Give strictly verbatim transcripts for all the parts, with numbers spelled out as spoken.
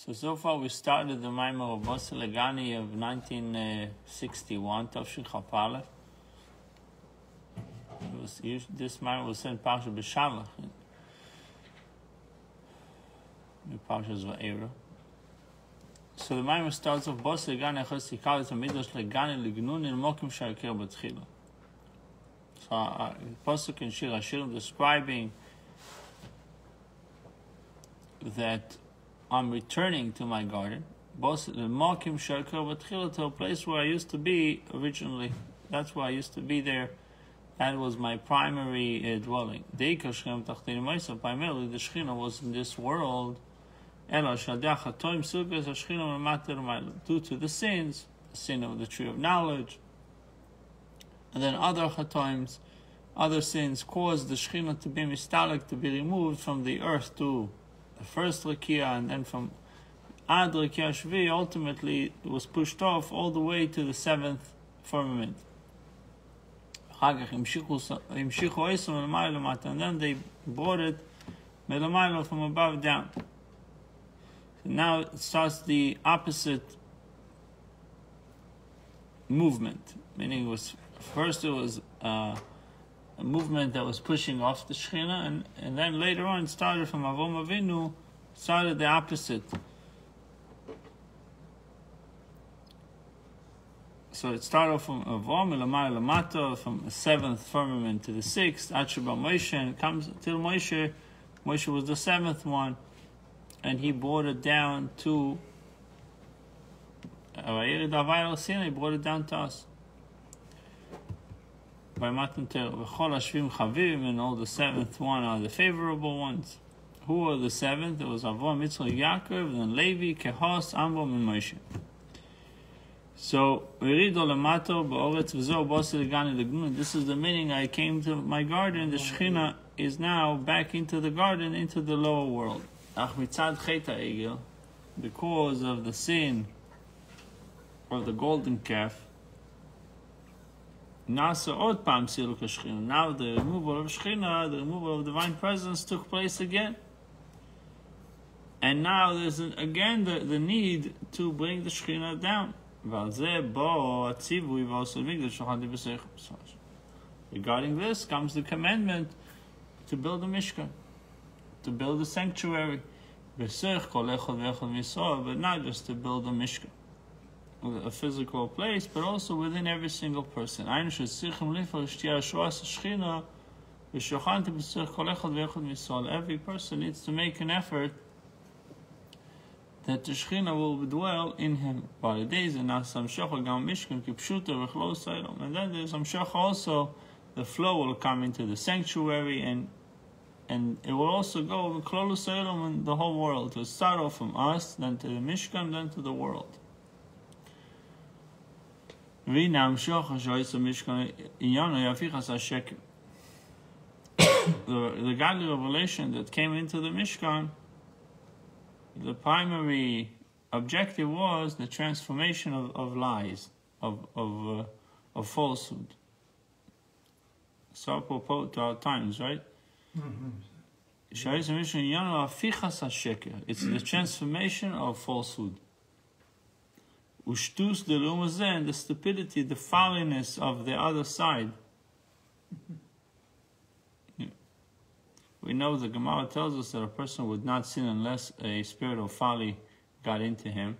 So, so far we started the Maimor of Basi Legani of nineteen sixty-one, Tavshin Chapalef. This Maimor was sent Parsha B'Shalach, in Parshas Va'era. So the Maimor starts off, Basi Legani Echos Yikal Es HaMidrash Legani Lignun In Mokim Sha'akir B'Tchila. So, uh, Pasuk in Shir HaShirim describing that I'm returning to my garden, to a place where I used to be originally. That's where I used to be there. That was my primary uh, dwelling. Primarily, the Shechina was in this world. Due to the sins, the sin of the tree of knowledge, and then other chatoim, other sins caused the Shechina to be mistalik, to be removed from the earth to the first Rakia, and then from Ad Rakia Shvi, ultimately it was pushed off all the way to the seventh firmament. And then they brought it melamayla, from above down. So now it starts the opposite movement, meaning it was first it was uh, a movement that was pushing off the Shechina, and, and then later on it started from Avom Avinu, started the opposite. So it started off from Avom, Elamai Lamato, from the seventh firmament to the sixth, Achaba Moshe, and it comes till Moshe. Moshe was the seventh one, and he brought it down to he brought it down to us. By Matan Torah, V'chol Hashvim Chavim, and all the seventh one are the favorable ones. Who were the seventh? It was Avram, Yitzchak, Yaakov, then Levi, Kehos, Amram, and Moshe. So, V'rido Lamato, Ba'oretz V'zo, Basi Legani Legnun. This is the meaning. I came to my garden. The Shechina is now back into the garden, into the lower world. Ach mitzad Chet HaEgel, because of the sin of the golden calf, Nasa Od Pam Siluk HaShechina. Now the removal of Shechina, the removal of divine presence took place again. And now there's an, again the, the need to bring the Shechina down. Regarding this comes the commandment to build a Mishkan, to build a sanctuary, but not just to build a Mishkan, a physical place, but also within every single person. Every person needs to make an effort that the Shechina will dwell in him. And then there's Amshach also, the flow will come into the sanctuary, and and it will also go in the whole world. It will start off from us, then to the Mishkan, then to the world. The, the godly revelation that came into the Mishkan, the primary objective was the transformation of, of lies, of of uh, of falsehood. So apropos to our times, right? It's the transformation of falsehood. Ushtus de lumazeh, the stupidity, the folliness of the other side. We know the Gemara tells us that a person would not sin unless a spirit of folly got into him.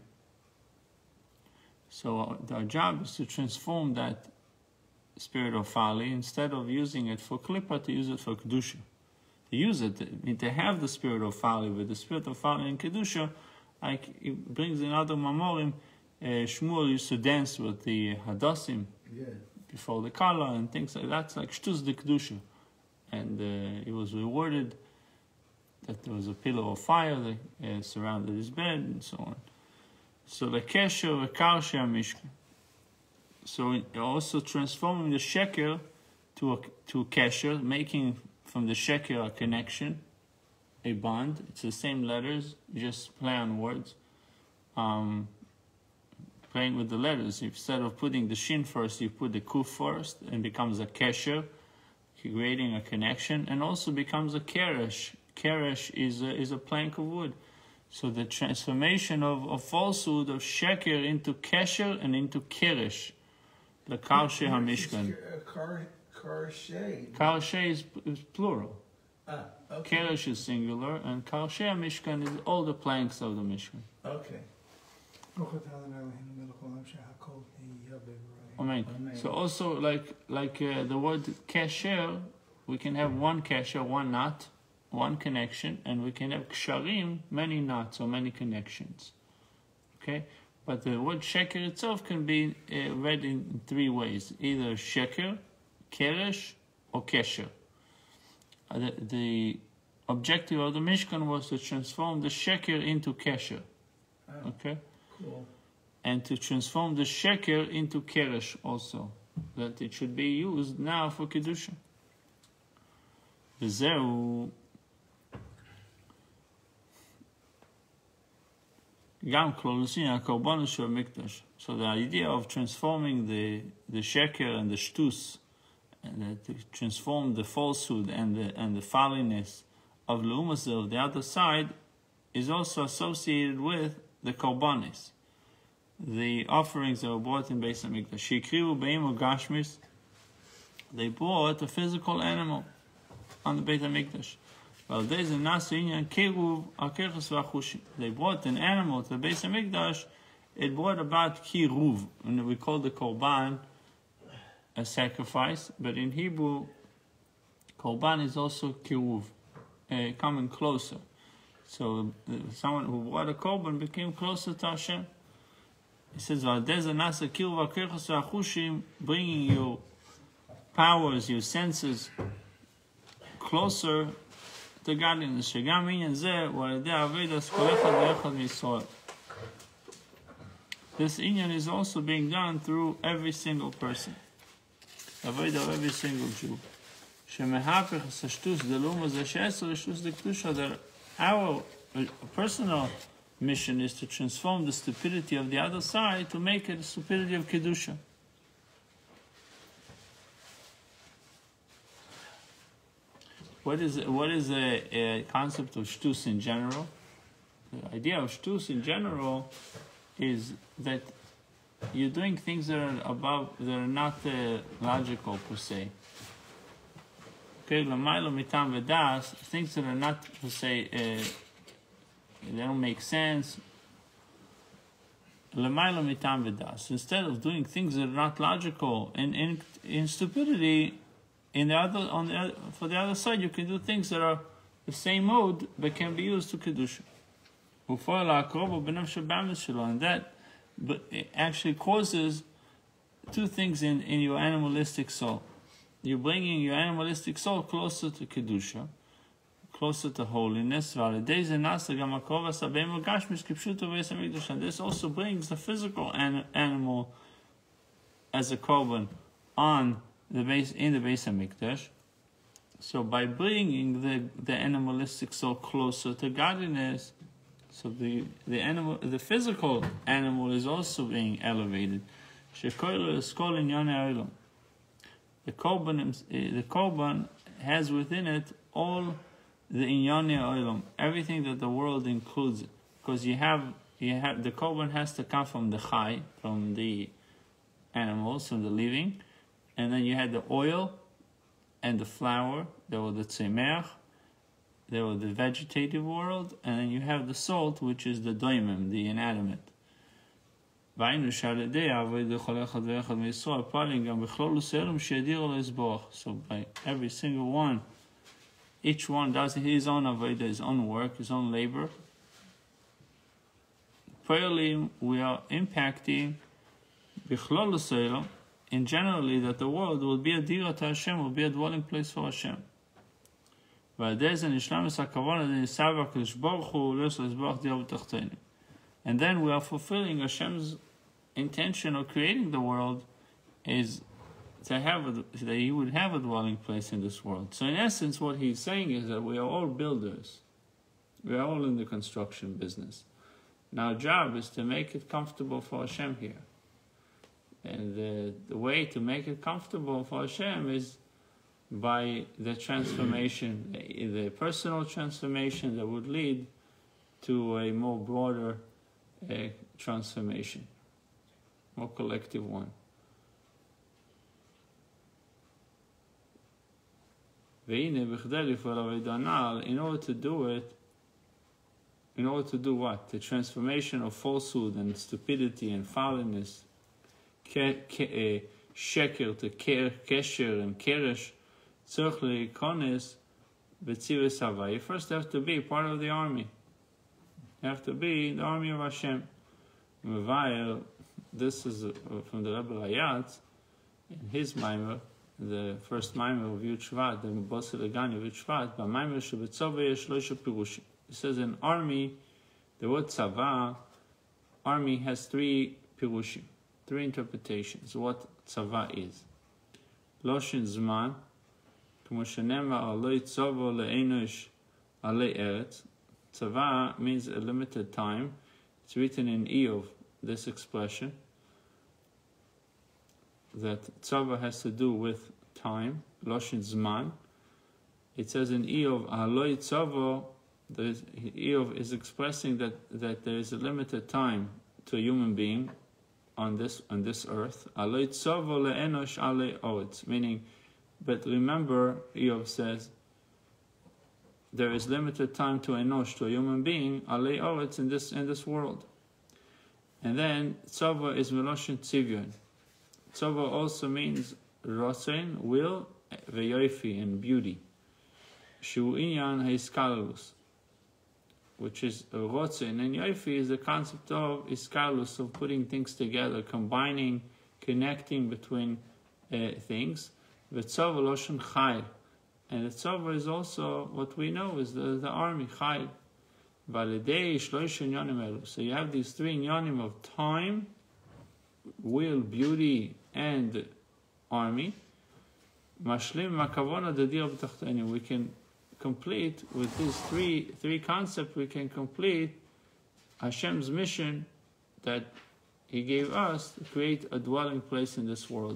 So our job is to transform that spirit of folly, instead of using it for klippa, to use it for kedusha. To use it, I mean, to have the spirit of folly, with the spirit of folly in kedusha, like it brings in other mamorim. Uh, Shmuel used to dance with the hadassim, yeah, before the kala and things like that. That's like shtus de kedusha. And uh, he was rewarded that there was a pillar of fire that uh, surrounded his bed, and so on. So the kesher v'karsha mishkan. So it also transforming the sheker to a to a kesher, making from the sheker a connection, a bond. It's the same letters, just play on words. Um, playing with the letters. Instead of putting the shin first, you put the kuf first, and becomes a kesher, creating a connection, and also becomes a keresh. Keresh is a, is a plank of wood. So the transformation of, of falsehood, of sheker into kesher and into keresh. The karshe hamishkan. Karshe. Karshe is, is plural. Ah, okay. Keresh is singular, and karshe hamishkan is all the planks of the mishkan. Okay. Amen. So also like like uh, the word kesher, we can have one kesher, one knot, one connection, and we can have ksharim, many knots or many connections. Okay? But the word sheker itself can be uh, read in three ways. Either sheker, keresh, or kesher. Uh, the, the objective of the Mishkan was to transform the sheker into kesher. Oh, okay? Cool. And to transform the sheker into keresh also. That it should be used now for Kedusha. וזהו גם כלולוסין הקורבנות של המקדש. So the idea of transforming the, the sheker and the shtus, and to transform the falsehood and the, and the folliness of leumas of the other side, is also associated with the korbanis, the offerings that were brought in Beis Hamikdash. Shikrivu beim gashmis, they brought a physical animal on the Beit HaMikdash. Well, there's a nasu kiruv akerchus v'achushim. They brought an animal to the Beit HaMikdash. It brought about kiruv, and we call the korban a sacrifice, but in Hebrew, korban is also kiruv, uh, coming closer. So uh, someone who brought a korban became closer to Hashem. He says, "There's a nasa kiruv akerchus v'achushim, bringing your powers, your senses closer to godliness. שגם עניין זה הוא על ידי העבודה כל אחד ואחד מישראל." This inyan is also being done through every single person. Avoid of every single Jew. שמהפך השטוס דלום הזה שעשר לשטוס דקדושה. That our personal mission is to transform the stupidity of the other side to make it a stupidity of Kedusha. What is what is a, a concept of shtus in general? The idea of shtus in general is that you're doing things that are above, that are not uh, logical per se. Okay, l'maylo mitam v'das, things that are not per se, uh, they don't make sense. L'maylo mitam v'das. Instead of doing things that are not logical and in in stupidity, in the other on the other, for the other side, you can do things that are the same mode but can be used to kedusha. And that but it actually causes two things in, in your animalistic soul. You're bringing your animalistic soul closer to kedusha, closer to holiness. And this also brings the physical an, animal as a korban on the base in the Beis Hamikdash. So by bringing the the animalistic soul closer to godliness, so the the animal, the physical animal is also being elevated. The korban, the korban has within it all the inyane olam, everything that the world includes, because you have you have the korban has to come from the chai, from the animals, from the living. And then you had the oil and the flour. There were the tzemeach. There were the vegetative world. And then you have the salt, which is the doimim, the inanimate. So by every single one, each one does his own avodah, his own work, his own labor. Prayerly, we are impacting in generally that the world will be a dira to Hashem, will be a dwelling place for Hashem. And then we are fulfilling Hashem's intention of creating the world is to have a, that He would have a dwelling place in this world. So in essence, what He's saying is that we are all builders. We are all in the construction business. And our job is to make it comfortable for Hashem here. And the, the way to make it comfortable for Hashem is by the transformation, the, the personal transformation that would lead to a more broader uh, transformation, more collective one. In order to do it, in order to do what? The transformation of falsehood and stupidity and foulness, sheker to kesher and keresh, tzorch leikones b'tzivus hava. You first have to be part of the army. You have to be the army of Hashem. This is from the Rebbe Rayatz, in his Maimer, the first Maimer of Yud Shvat, the Basi Legani of Yud Shvat, B'Maimer shebetzova yesh shloisha pirushim. It says in army, the word tzava, army has three pirushim, three interpretations. What tzava is? Loshin zman, k'mo shenema aloi tzavo le'enosh alei eretz. Tzava means a limited time. It's written in Eov, this expression, that tzava has to do with time, loshin zman. It says in Eov, aloi tzavo, Eov is expressing that, that there is a limited time to a human being on this on this earth. Aloi tzavo le'enosh alei oretz, meaning, but remember, Eov says, there is limited time to enosh, to a human being, alei oretz, in this in this world. And then tzava is meloshin tzivyon. Tzava also means rosen, will, veyofi, and beauty. Shu inyan ha'iskalus, which is rotzen, and yofi is the concept of iskalus, of putting things together, combining, connecting between uh, things. V'tzava loshin chayil. And the tzava is also what we know is the, the army, chayil. Validei shloish inyanim elu. So you have these three inyanim of time, will, beauty, and army. Mashlim makavona dedir b'tachtenu. We can complete with these three three concepts. We can complete Hashem's mission that He gave us to create a dwelling place in this world.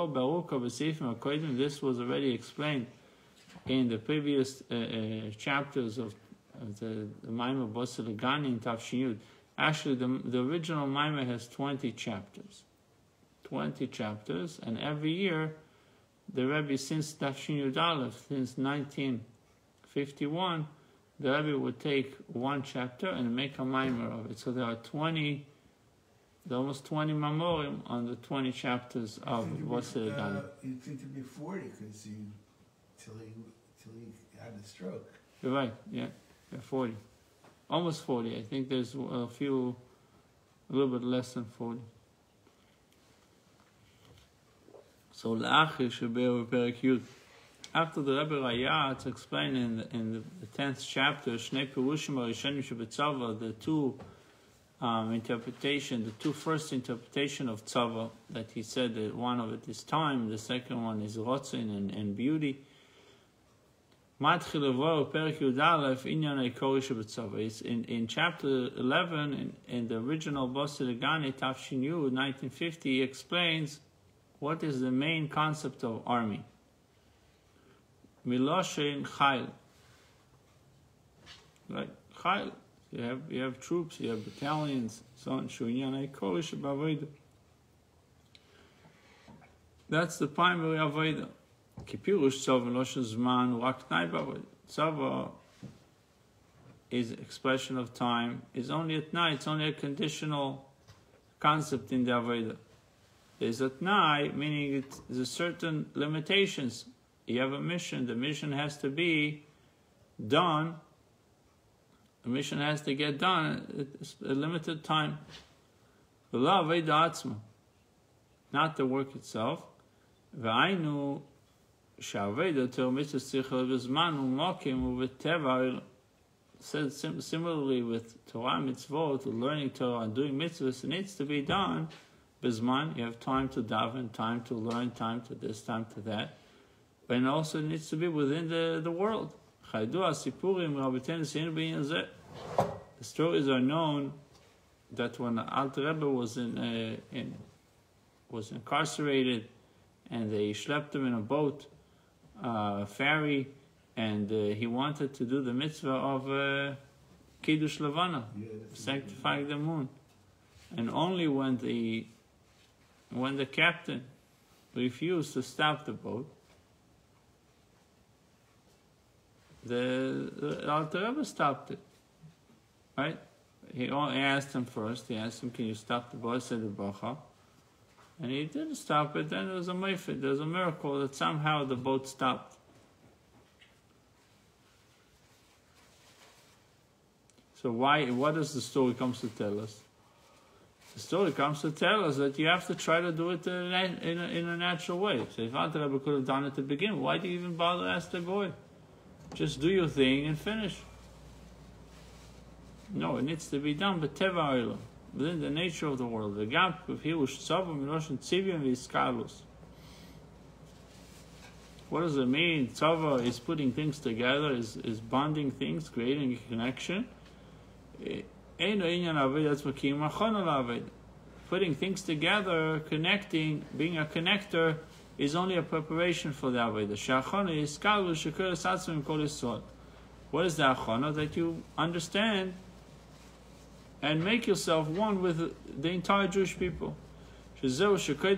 This was already explained in the previous uh, uh, chapters of, of the, the Maimer Basi Legani in Tafshin Yud. Actually, the, the original Maimer has twenty chapters. twenty chapters, and every year, the Rebbe, since Tafshin Yud Aleph, since nineteen fifty-one, the Rebbe would take one chapter and make a Maimer of it. So there are twenty, there are almost twenty Mamorim on the twenty chapters of Basi Legani. Uh, you'd think to be forty, because he, till he, till he had a stroke. You're right, yeah, yeah, forty. Almost forty. I think there's a few, a little bit less than forty. So, L'achir shebe'er Perek Yud. After the Rebbe Rayatz explained in the, in the, the tenth chapter, Shnei Pirushim Harishonim shebetzava, the two um, interpretation, the two first interpretation of tzava, that he said that one of it is time, the second one is rotzen and, and beauty. Matchil Levo Perek Yud Aleph Inyan Eikori shebetzava. It's in in chapter eleven, in, in the original Basi Legani Tafshin Yud nineteen fifty, he explains what is the main concept of army. Miloshin Chayil. Right? Chayil. You have you have troops, you have battalions, so on. That's the primary avodah. Kipirush tzava loshin zman rak tnai b'avodah. Tzava is expression of time, is only at night, it's only a conditional concept in the avodah. There's at night, meaning it, there's certain limitations. You have a mission, the mission has to be done, the mission has to get done, it's a limited time. Not the work itself. V'ainu she'aveda ter mitzvah tzricha b'zman u'mokim u'v'teva. Said similarly with Torah mitzvot, learning Torah and doing mitzvahs, it needs to be done. Bizman, you have time to daven, time to learn, time to this, time to that. But it also needs to be within the, the world. The stories are known that when Alter Rebbe was in, uh, in was incarcerated, and they schlepped him in a boat, uh, a ferry, and uh, he wanted to do the mitzvah of uh, Kiddush Levana, Yeah, that's sanctifying the moon. And only when the when the captain refused to stop the boat, the, the Alter Rebbe stopped it. Right? He only asked him first. He asked him, "Can you stop the boat?" He said the bracha, and he didn't stop it. Then there was a meifid. There was a miracle that somehow the boat stopped. So why? What does the story comes to tell us? The story comes to tell us that you have to try to do it in a, in a, in a natural way. So if Alter Rebbe could have done it to begin, why do you even bother to ask the boy? Just do your thing and finish. No, it needs to be done, but teva olam, within the nature of the world. The gap of hirush tzava miloshen tzivion v'iskalus. What does it mean? Tzava is putting things together, is is bonding things, creating a connection. Putting things together, connecting, being a connector, is only a preparation for the Avodah. What is the achana? That you understand and make yourself one with the entire Jewish people. That's why before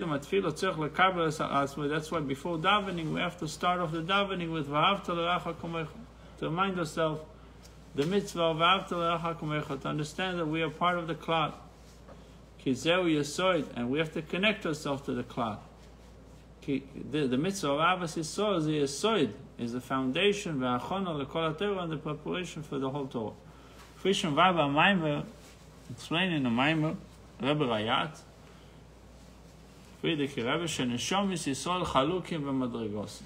davening, we have to start off the davening with V'ahavta l'reacha kamecha, to remind ourselves the mitzvah of V'ahavta l'reacha kamecha, to understand that we are part of the klal. Kizeu Yesoid, and we have to connect ourselves to the klal. The, the mitzvah of Avas Yisrael is the Yesoid, is the foundation, V'achona l'kol HaTorah, and the preparation for the whole Torah. Frishon Rabbi Maimer, explained in the Maimer, Rebbe Rayat, Friedrich Rebbe, sheneshomis Yisrael chalukim v'madrigosim.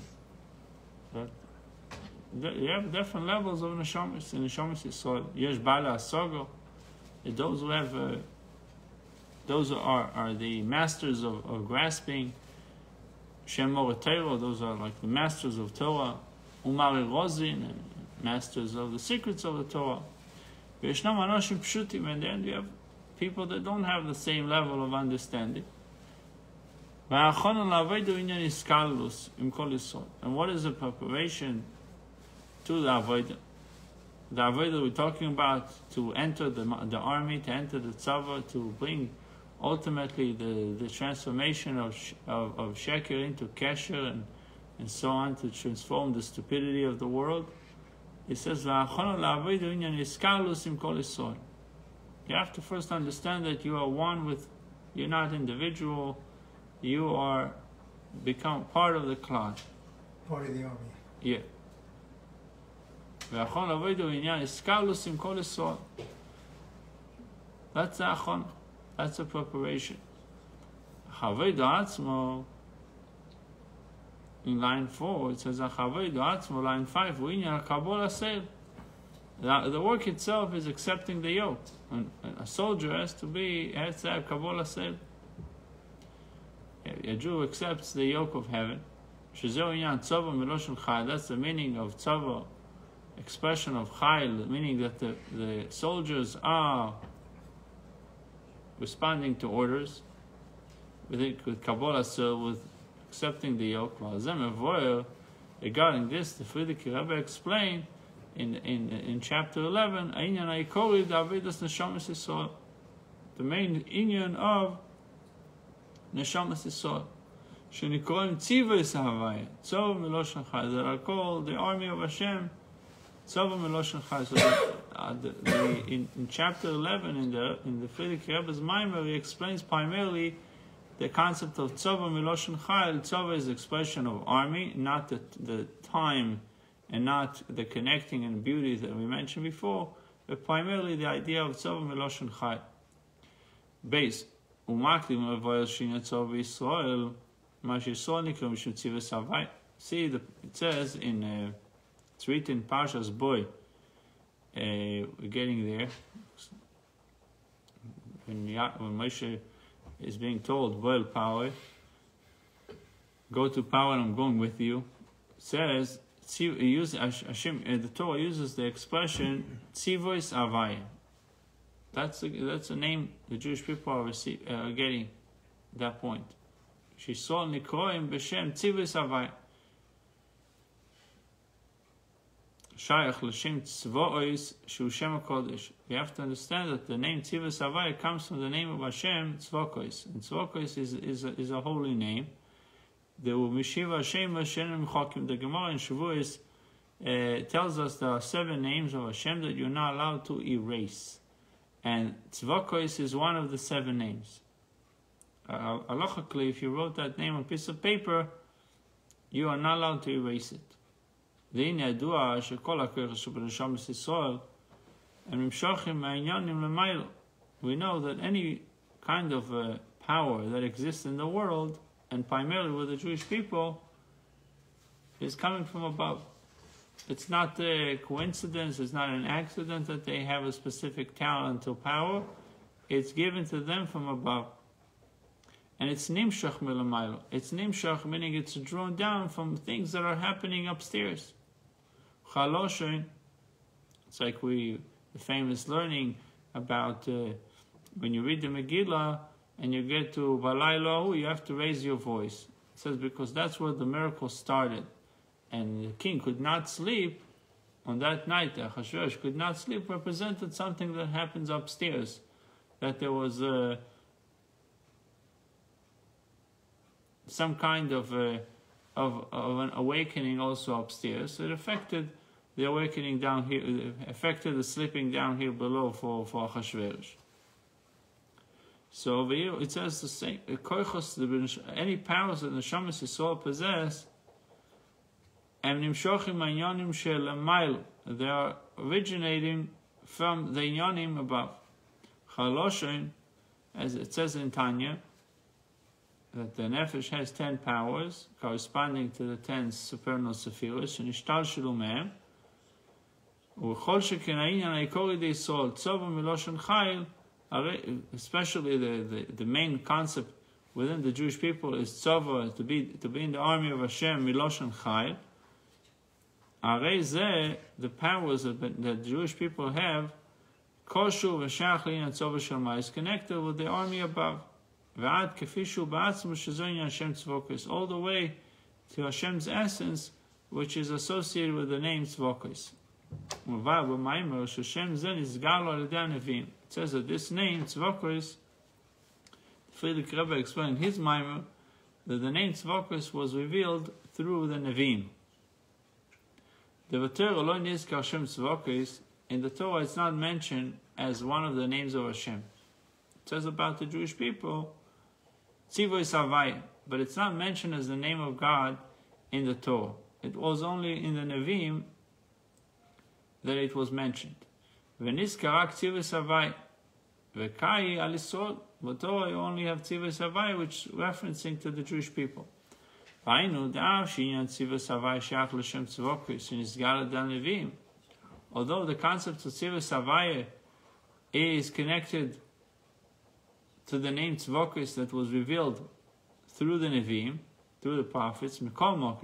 You have different levels of neshomis in neshomis Yisrael. Yesh bala asogo, those who have, uh, those are are the masters of, of grasping. Shem Moratero, those are like the masters of Torah. Umari Rozin, and masters of the secrets of the Torah. V'yeshnam anoshim pshutim, and then you have people that don't have the same level of understanding. And what is the preparation to the Avodah? The Avodah we're talking about, to enter the, the army, to enter the tzava, to bring ultimately the, the transformation of, of, of Sheker into Kesher, and, and so on, to transform the stupidity of the world. It says, you have to first understand that you are one with, you're not individual, you are become part of the klal. Part of the army. Yeah. That's the achon. That's the preparation. In line four, it says, line five, the, the work itself is accepting the yoke. And, and a soldier has to be, has to have kabol asel. A Jew accepts the yoke of heaven. That's the meaning of tzava, expression of chayil, meaning that the, the soldiers are responding to orders with with kabbalah, so with accepting the yoke. Regarding this, the Friedrich Rebbe explained in in in chapter eleven, the main inyan of Neshamas Yisrael. Shenikorim Tzivos Havaya. Tzova Meloshen Chai. That are called the army of Hashem. Tzova Meloshen Chai. So that, uh, the, the, in, in chapter eleven, in the in the Friedrich Rebbe's Maimer, he explains primarily the concept of Tzova Meloshen Chai. Tzova is the expression of army, not the, the time and not the connecting and beauty that we mentioned before, but primarily the idea of Tzova Meloshen Chai. Base. See, the, it says in, uh, it's written in Parshas Boy, uh, we're getting there, when, when Moshe is being told, Boil power, go to power, I'm going with you, it says, use, Hashem, uh, the Torah uses the expression, Tzivois Avaya. That's a, that's a name the Jewish people are, receive, uh, are getting at that point. She saw Nikroim B'Shem Tzivos Havaya. Shayach l'shem tzvo'os shu Shem HaKodesh. We have to understand that the name Tzivos Havaya comes from the name of Hashem, Tzvokos. And Tzvokos is, is, a, is a holy name. The Mishiva Hashem Hashem Chokim. The Gemara in Shavuos uh, tells us there are seven names of Hashem that you're not allowed to erase. And Tzvokos is one of the seven names. Uh, Halachically, if you wrote that name on a piece of paper, you are not allowed to erase it. We know that any kind of uh, power that exists in the world, and primarily with the Jewish people, is coming from above. It's not a coincidence, it's not an accident that they have a specific talent or power. It's given to them from above. And it's nimshach milamaylo. It's nimshach, meaning it's drawn down from things that are happening upstairs. Chaloshin, it's like we, the famous learning about uh, when you read the Megillah and you get to Balaylo, you have to raise your voice. It says because that's where the miracle started. And the king could not sleep on that night. Achashverosh could not sleep, represented something that happens upstairs. That there was a some kind of, uh, of of an awakening also upstairs. It affected the awakening down here, it affected the sleeping down here below for, for Achashverosh. So over here it says the same, any powers that the Neshamas Yisrael possess, they are originating from the Inyanim above. Chaloshin, as it says in Tanya, that the Nefesh has ten powers corresponding to the ten supernal Sephiros, and Ishtal Shalomem, especially the, the, the main concept within the Jewish people is tzava, to be to be in the army of Hashem, miloshan chayil. The powers that the Jewish people have, koshu v'shachli and tzava shalma, is connected with the army above. V'ad kefishu ba'atzmu shezoyin Hashem tzvokos, all the way to Hashem's essence, which is associated with the name tzvokos. It says that this name tzvokos, Friedrich Rebbe explained in his Maimer that the name tzvokos was revealed through the Nevi'im. The Torah lo nizkar Hashem tzvokos, in the Torah it's not mentioned as one of the names of Hashem. It says about the Jewish people, Tzivos Havaya, but it's not mentioned as the name of God in the Torah. It was only in the Nevi'im that it was mentioned. V'nizkarak Tzivos Havaya, v'kai al Yisrael. But Torah you only have Tzivos Havaya, which is referencing to the Jewish people. Although the concept of Tzivos Havaya is connected to the name Tzvokos that was revealed through the Nevi'im, through the prophets, it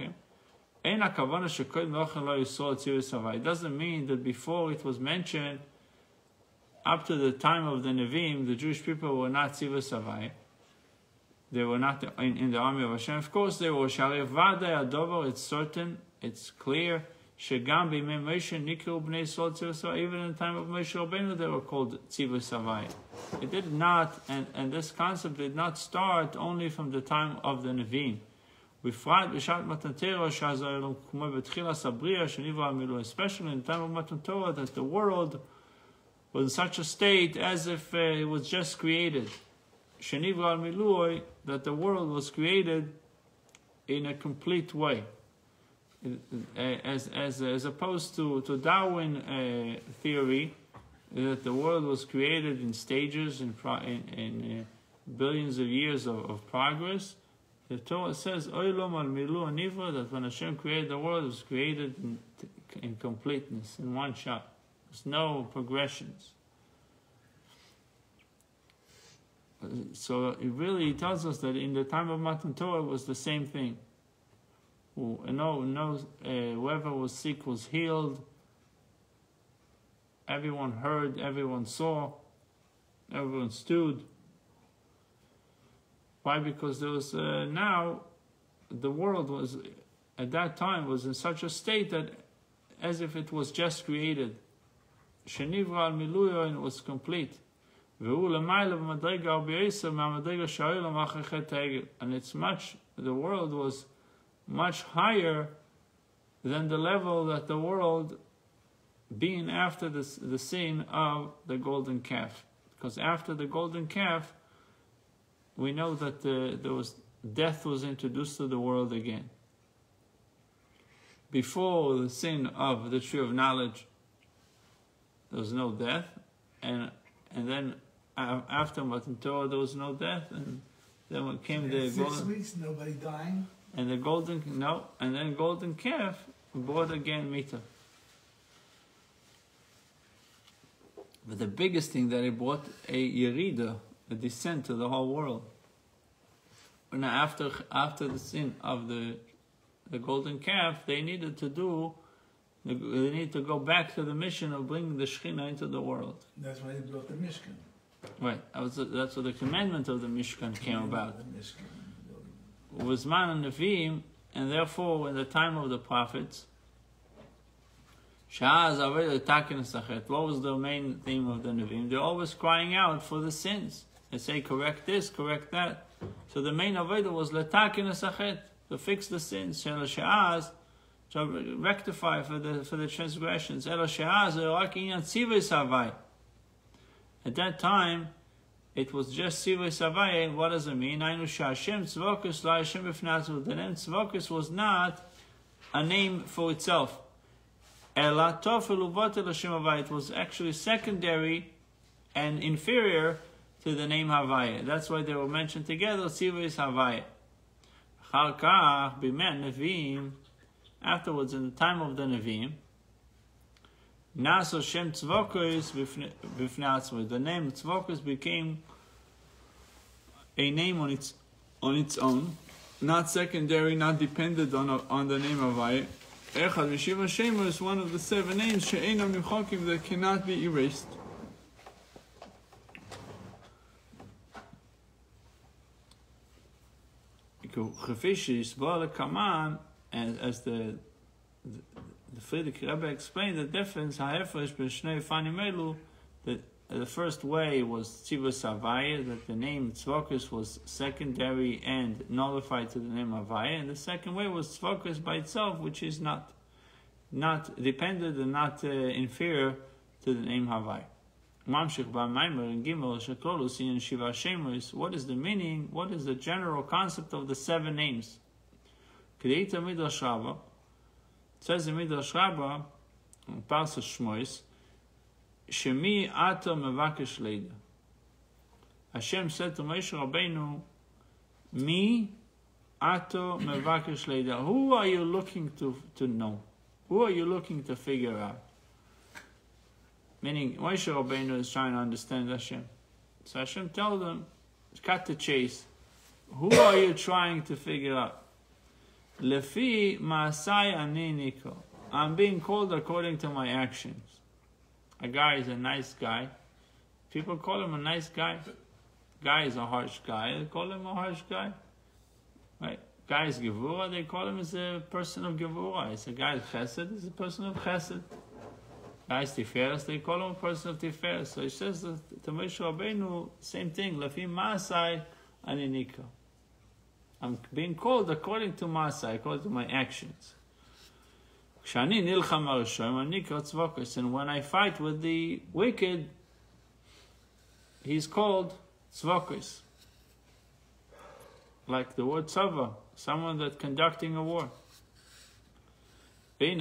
doesn't mean that before it was mentioned, up to the time of the Nevi'im, the Jewish people were not Tzivos Havaya. They were not in, in the army of Hashem. Of course they were. It's certain, it's clear. Even in the time of Moshe Rabbeinu, they were called Tzivos Havaya. It did not, and, and this concept did not start only from the time of the Nevi'im. Especially in the time of Matan Torah, that the world was in such a state as if uh, it was just created. That the world was created in a complete way. As, as, as opposed to, to Darwin uh, theory, that the world was created in stages, in, in, in uh, billions of years of, of progress. The Torah says, that when Hashem created the world, it was created in, in completeness, in one shot. There's no progressions. So it really tells us that in the time of Matan Torah it was the same thing. No, no, uh, whoever was sick was healed. Everyone heard, everyone saw, everyone stood. Why? Because there was uh, now the world was at that time was in such a state that as if it was just created. Shenivra al miluyo, and it was complete. And it's much, the world was much higher than the level that the world being after the, the sin of the golden calf. Because after the golden calf, we know that the, there was, death was introduced to the world again. Before the sin of the tree of knowledge, there was no death, and and then uh, after Matan Torah there was no death, and then when came the six golden, weeks, nobody dying. and the golden no, and then golden calf brought again Mita. But the biggest thing that it brought a Yerida, a descent to the whole world. Now after after the sin of the the golden calf, they needed to do. They need to go back to the mission of bringing the Shekhinah into the world. That's why they built the Mishkan. Right. That was the, that's what the commandment of the Mishkan came about. The Mishkan. It was man and Nevi'im, and therefore, in the time of the prophets, what was the main theme of the Nevi'im? They're always crying out for the sins. They say, correct this, correct that. So the main avodah was letakin esachet, to fix the sins. Sha'az, to rectify for the for the transgressions. At that time, it was just Sivay Savai. What does it mean? The name Tzvokus was not a name for itself. It was actually secondary and inferior to the name Havaya. That's why they were mentioned together, Sivay Havaya. Afterwards, in the time of the Nevi'im, Naso Shem Tzvokos Bifnatzma, the name Tzvokos became a name on its on its own, not secondary, not dependent on on the name of Havaya. Echad Mishiva Shema is one of the seven names She'enam Nimchokim that cannot be erased. And as the the, the Friedrich Rebbe explained the difference, the, the first way was Tzivos Havaya, that the name Tzvokus was secondary and nullified to the name Havaya, and the second way was Tzvokus by itself, which is not not dependent and not uh, inferior to the name Havaya. What is the meaning? What is the general concept of the seven names? It says in Midrash Rabbah, in Parsha Shmois, Shemi ato mevakesh leida. Hashem said to Moshe Rabbeinu, Mi ato mevakesh leida. Who are you looking to, to know? Who are you looking to figure out? Meaning, Moshe Rabbeinu is trying to understand Hashem. So Hashem tells them, cut the chase. Who are you trying to figure out? Lefi ma'asai ani niko. I'm being called according to my actions. A guy is a nice guy. People call him a nice guy. Guy is a harsh guy. They call him a harsh guy. Right? Guy is Gevura. They call him as a person of Gevura. It's a guy of Chesed. It's a person of Chesed. Guy is Tiferes. They call him a person of Tiferes. So he says to Moshe Rabbeinu, same thing. Lefi ma'asai ani niko. I'm being called according to Masai, according to my actions. And when I fight with the wicked, he's called Tzvokos. Like the word Tzava, someone that's conducting a war. The,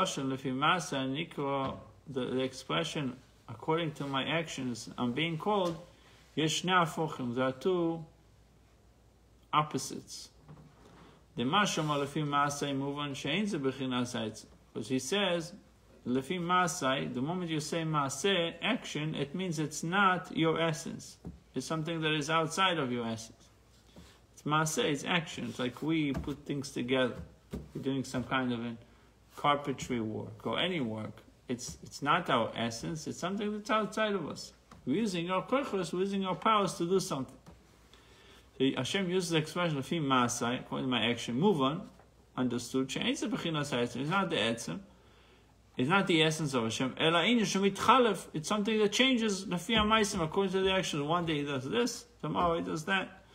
the expression, according to my actions, I'm being called, Yeshna Fochim. There are two opposites. The Mashama Lefi Masai move on Shein Zebechinasai. Because he says, Lefi Masai, the moment you say Maseh, action, it means it's not your essence. It's something that is outside of your essence. It's Maseh, it's action. It's like we put things together. We're doing some kind of a carpentry work or any work. It's it's not our essence, it's something that's outside of us. We're using our kochos, we're using our powers to do something. So Hashem uses the expression Lefi Masai, according to my action, move on, understood, change the Bechinasai, it's not the Etzem. It's not the essence of Hashem. It's something that changes according to the action. One day he does this, tomorrow he does that.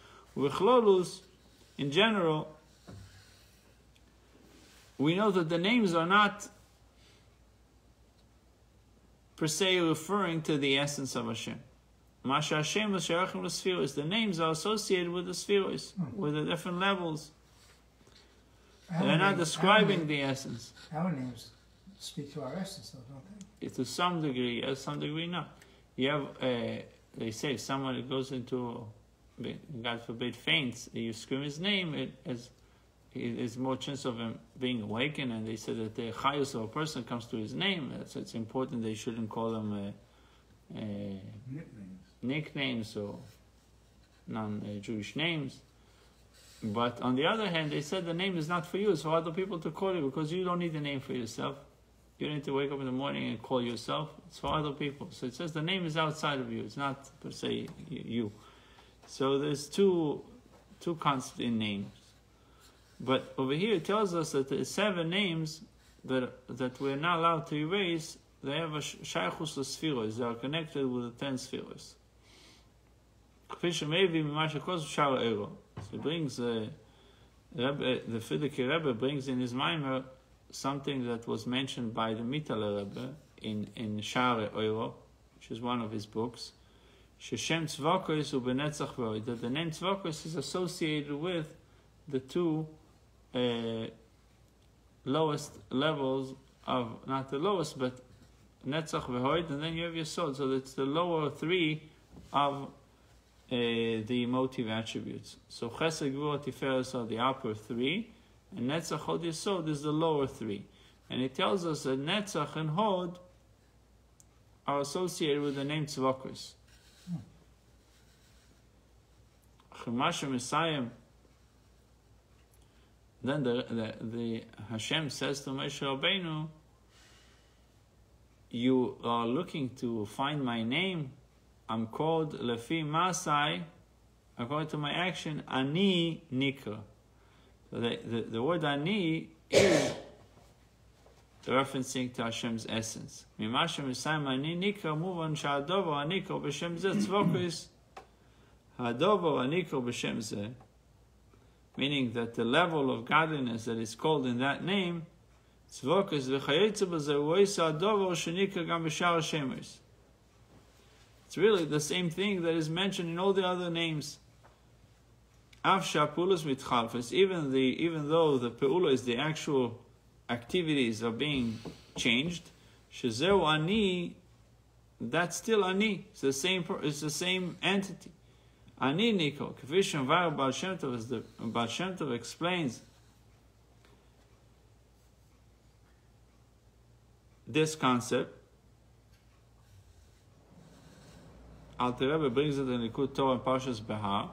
In general, we know that the names are not per se referring to the essence of Hashem. Masha Hashem is the names are associated with the spheres, with the different levels. Our They're not names, describing our the essence. Our names speak to our essence, though, don't they? To some degree, yes, some degree not. You have, uh, they say, if someone goes into, God forbid, faints, you scream his name, it has, it is more chance of him being awakened. And they say that the chayus of a person comes to his name. So it's important they shouldn't call him uh, uh, Nicknames. nicknames or non-Jewish names. But on the other hand, they said the name is not for you, it's for other people to call you, because you don't need a name for yourself. You don't need to wake up in the morning and call yourself. It's for other people. So it says the name is outside of you. It's not per se you. So there's two two concepts in names. But over here it tells us that the seven names that that we're not allowed to erase, they have a shaychus l'sfiros. They are connected with the ten spheros. So he brings uh, Rebbe, the Frierdiker Rebbe brings in his Maimer something that was mentioned by the Mittler Rebbe in in Share Euro, which is one of his books. Sheshem Tzvokos ubenetzach v'od, that the name Tzvokos is associated with the two uh, lowest levels of, not the lowest, but Netzach v'od, and then you have your soul. So it's the lower three of Uh, the emotive attributes. So Chesed, Gvura, Tiferes are the upper three, and Netzach, Hod, Yesod is the lower three. And it tells us that Netzach and Hod are associated with the name Tzvokos. Chumash Messiah. Then the, the, the Hashem says to Moshe Rabbeinu, you are looking to find my name. I'm called Lefi Masai, according to my action, Ani Nikra. So the, the, the word Ani is referencing to Hashem's essence. Mimashem Misayim Ani Nikra, Muvan Sha'adovo Anikra B'Shem Zeh Tzvokos, Ha'adovo Anikra B'Shem Zeh, meaning that the level of godliness that is called in that name, Tzvokos V'Chayetze B'Zeh U'Oisa Adovo Shenikra Gam B'Shar Hashemos. It's really the same thing that is mentioned in all the other names. Av Shapulus Mitchalfes, even the even though the Peula is the actual activities are being changed, Shezeu Ani, that's still Ani. It's the same. It's the same entity. Ani Niko. Kefishim Var Baal Shem Tov, as the Baal Shem Tov explains this concept. Alter Rebbe brings it in Likud Torah and Parshas Behar.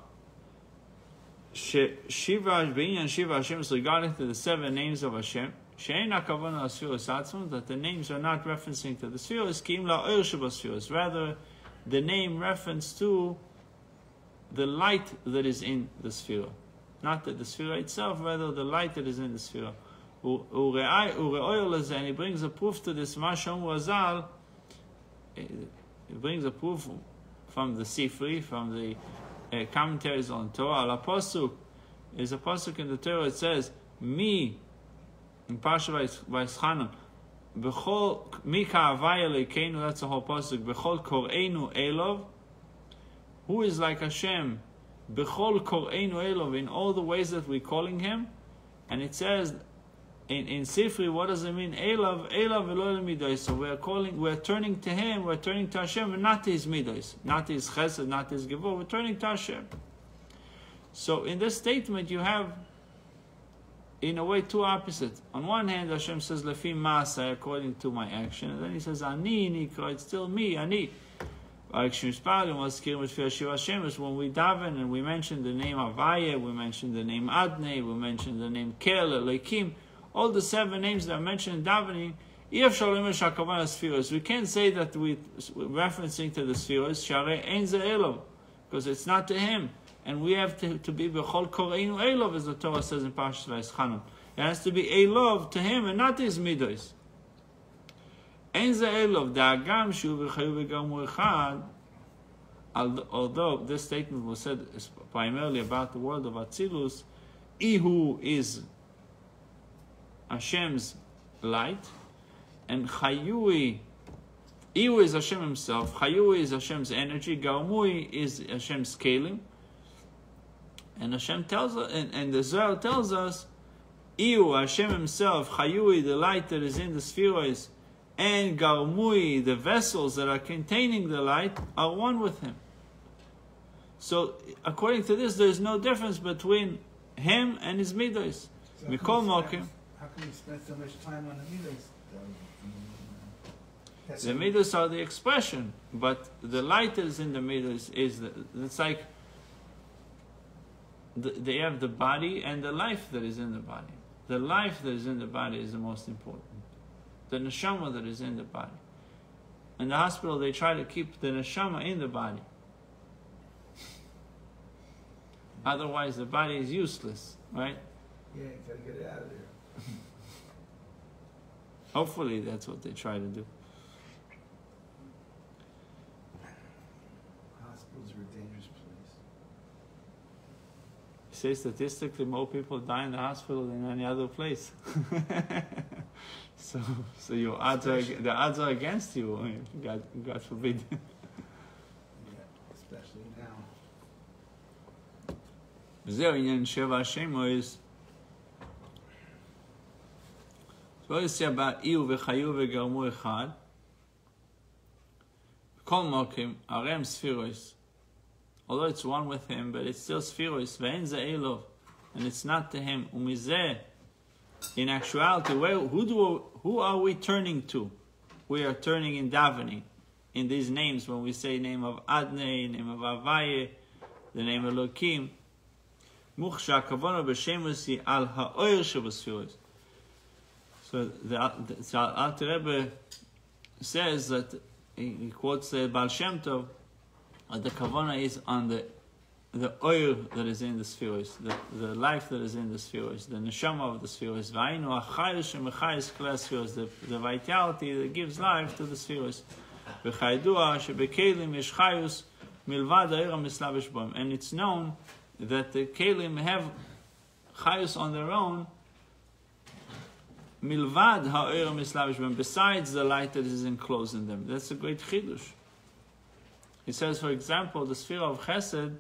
Shiva B'inyan Shiva Hashem is regarding to the seven names of Hashem. She'ein hakavana l'sfiros atzmon, that the names are not referencing to the spheres. Ki im la'or shebasfiros. Rather, the name reference to the light that is in the sphere, not that the sphere itself. Rather, the light that is in the sphere. And he brings a proof to this. Masham Razal. He brings a proof from the Sifri, from the uh, commentaries on Torah. Al Pasuk is a pasuk in the Torah. It says, "Mi," in Parsha Vayischanan, "Bechol mi ka'avaya leikeinu." That's the whole pasuk. "Bechol koreinu elov." Who is like Hashem? "Bechol koreinu elov," in all the ways that we're calling Him. And it says in in Sifri, what does it mean? Elav, Elav v'lo midos. So we're calling, we're turning to Him, we're turning to Hashem, and not to His midos, not to His chesed, not to His gevur. We're turning to Hashem. So in this statement, you have, in a way, two opposites. On one hand, Hashem says, "Lefi Masai," according to my action, and then He says, "Ani Nikra," it's still me, Ani. When we daven and we mention the name Avaya, we mention the name Adnei, we mention the name Kel, Elohim. All the seven names that are mentioned in davening, we can't say that we're referencing to the spheres, because it's not to Him. And we have to, to be Bechol Koreinu Elov, as the Torah says in Parshas Vayischanan. It has to be Elov to Him and not to His midos. אין זה אלוב, דאגם שהוא וחיוב וגרמו אחד, although this statement was said primarily about the world of Atzilus, Ihu is Hashem's light, and Chayui, Ihu is Hashem himself, Chayui is Hashem's energy, Garmui is Hashem's scaling, and Hashem tells us, and, and the Zohar tells us, Ihu, Hashem himself, Chayui, the light that is in the spheroids, and Garmui, the vessels that are containing the light, are one with him. So, according to this, there is no difference between him and his midos. So how, come you spend, how come you spend so much time on the midos? The midos are the expression, but the light that is in the midos is the, it's like the, they have the body and the life that is in the body. The life that is in the body is the most important. The neshama that is in the body. In the hospital, they try to keep the neshama in the body. Otherwise, the body is useless, right? Yeah, you gotta get it out of there. Hopefully, that's what they try to do. Hospitals are a dangerous place. You say statistically, more people die in the hospital than any other place. so, so your odds are, the odds are against you. I mean, God, God forbid. Yeah, especially now. וזהו עניין שבע השמות. So you see about איהו וחיו וגרמו אחד. בכל מקום, הרי הם ספירוס. Although it's one with him, but it's still ספירוס, ואין זה אלוה, and it's not to him. ומזה, in actuality, where, who, do, who are we turning to? We are turning in davening, in these names, when we say name of Adnei, name of Avaye, the name of Elokim. Mukhsha kavana b'shemus hi al ha'oyer shebasfiros. So the, the so Alter Rebbe says that he, he quotes the Baal Shem Tov, that the kavana is on the the oil that is in the spheres, the, the life that is in the spheres, the neshama of the spheres, v'ainu achayus shemechayus klas spheres, the the vitality that gives life to the spheres. V'chaydua shebekelim yesh chayus milvad ha'ir ha'mislavish b'hem, and it's known that the kelim have chayus on their own, milvad ha'oyer mislavish b'hem, besides the light that is enclosed in them. That's a great chidush. He says, for example, the sphere of chesed,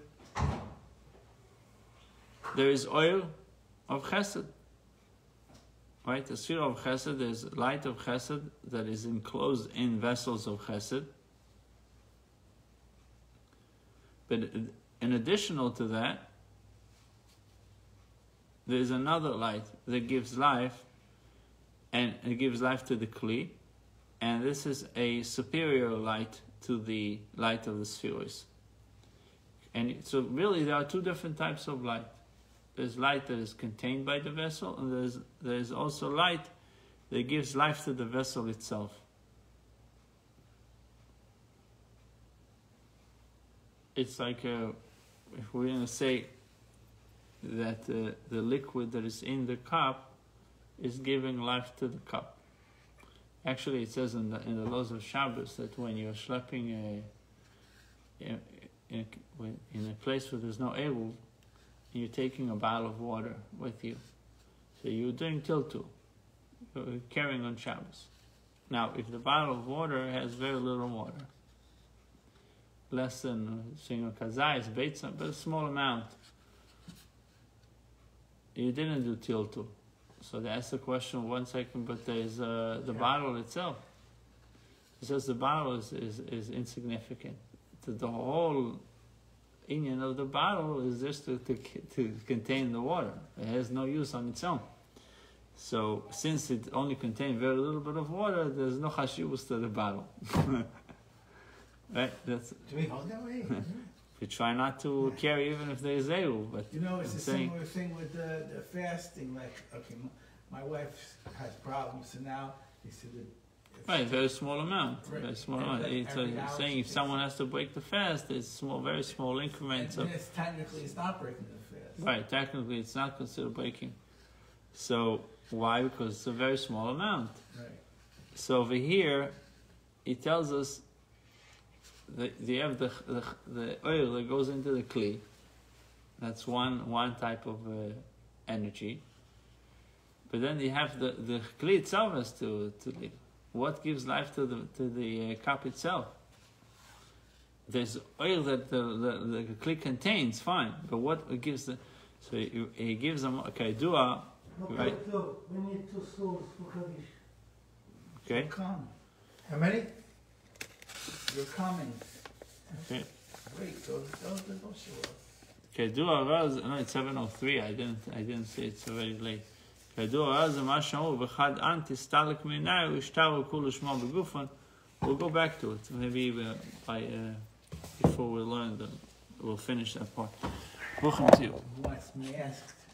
there is oil of chesed. Right? The sphere of chesed, there is light of chesed that is enclosed in vessels of chesed. But in addition to that, there is another light that gives life, and it gives life to the Kli, and this is a superior light to the light of the spheres. And so really there are two different types of light. There's light that is contained by the vessel, and there's, there's also light that gives life to the vessel itself. It's like a, if we're going to say that uh, the liquid that is in the cup is giving life to the cup. Actually, it says in the, in the laws of Shabbos that when you're schlepping a, in, in, in a place where there's no eruv, you're taking a bottle of water with you. So you're doing tiltu, you're carrying on Shabbos. Now, if the bottle of water has very little water, less than single kazayas, beitza, but a small amount, you didn't do tiltu. So they ask the question, one second, but there's uh, the yeah. bottle itself. It says the bottle is, is, is insignificant. The, the whole inyan of the bottle is just to, to, to contain the water. It has no use on its own. So since it only contains very little bit of water, there's no chashivus to the bottle. Right? That's, Do we hold that way? We try not to yeah. carry even if there is eruv, but you know, it's I'm a saying, similar thing with the, the fasting. Like, okay, my, my wife has problems, so now they said that. Right, very small amount. Right. Very small amount. It's uh, saying if someone has to break the fast, it's small, very small increments. And of, it's technically, it's not breaking the fast. Right, technically, it's not considered breaking. So why? Because it's a very small amount. Right. So over here, he tells us that you have the, the, the oil that goes into the kli. That's one one type of uh, energy. But then you have the, the kli itself has to, to live. What gives life to the to the uh, cup itself? There's oil that the, the, the kli contains, fine. But what gives the... So he, he gives them... Okay, dua... Right. We need two souls for Kaddish. Okay. Come. How many? You're coming. Okay. Wait, those, those, those show us. Okay, dua raz... No, it's seven oh three. I didn't I didn't say it's already late. Okay, dua raz... Ma shamu v'chad an tistalek minai u'ishtaru kulu shmo b'gufan. We'll go back to it. Maybe uh, by... Uh, before we learn the... We'll finish that part. Welcome to you. Who wants me asked?